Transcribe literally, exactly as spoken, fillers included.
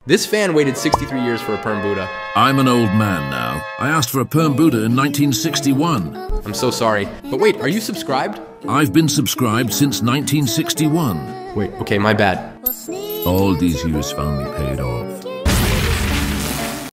This fan waited sixty-three years for a perm Buddha. I'm an old man now. I asked for a perm Buddha in nineteen sixty-one. I'm so sorry. But wait, are you subscribed? I've been subscribed since nineteen sixty-one. Wait, okay, my bad. All these years found me paid off.